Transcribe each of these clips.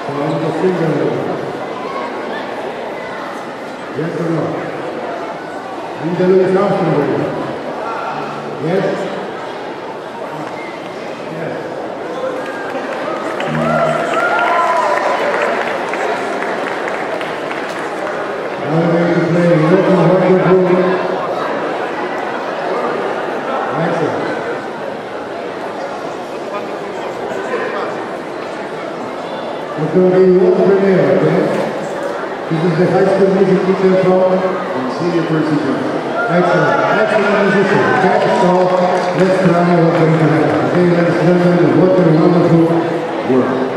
Yes or no? Need a little something for you. Yes? Yes. Now we're going to play Local Wonderful. Excellent. It's going to be the world premiere, okay? This is the high school music teacher from senior first teacher. Excellent, excellent musician. Okay, so let's try what's going to happen. Okay, let's learn what a wonderful world.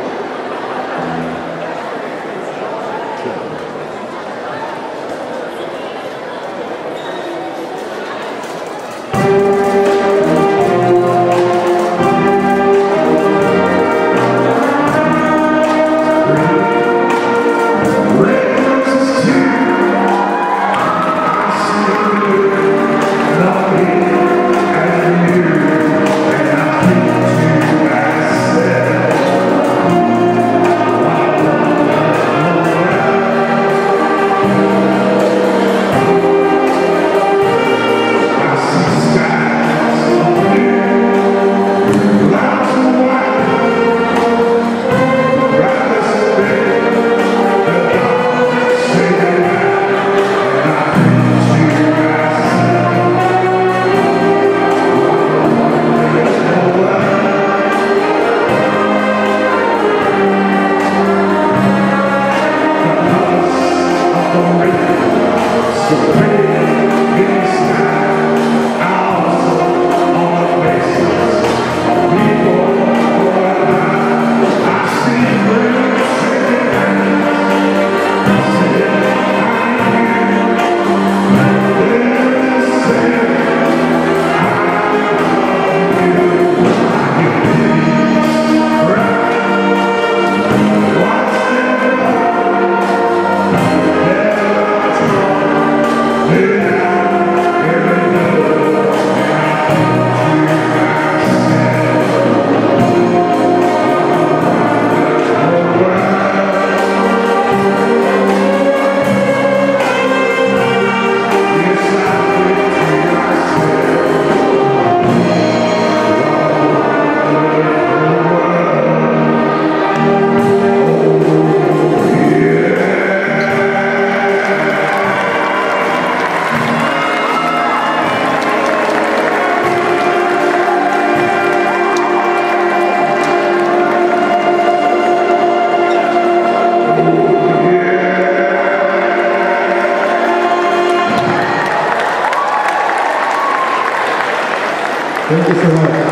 Thank you so much.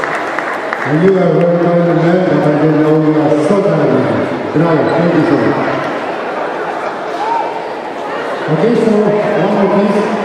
And you are a very talented man, but I didn't know you are so talented. Bravo, thank you so much. Okay, so one more piece.